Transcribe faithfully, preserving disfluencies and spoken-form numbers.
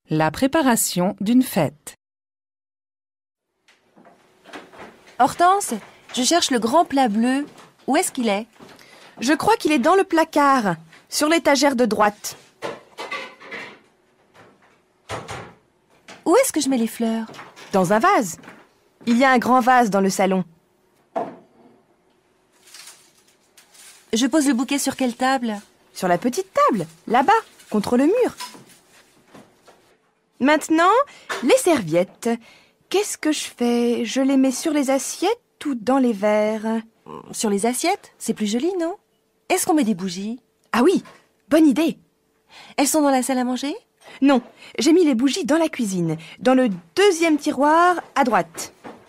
La préparation d'une fête. Hortense, je cherche le grand plat bleu. Où est-ce qu'il est? Je crois qu'il est dans le placard, sur l'étagère de droite. Où est-ce que je mets les fleurs? Dans un vase. Il y a un grand vase dans le salon. Je pose le bouquet sur quelle table? Sur la petite table, là-bas, contre le mur. Maintenant, les serviettes. Qu'est-ce que je fais? Je les mets sur les assiettes ou dans les verres? Sur les assiettes? C'est plus joli, non? Est-ce qu'on met des bougies? Ah oui, bonne idée. Elles sont dans la salle à manger? Non, j'ai mis les bougies dans la cuisine, dans le deuxième tiroir à droite.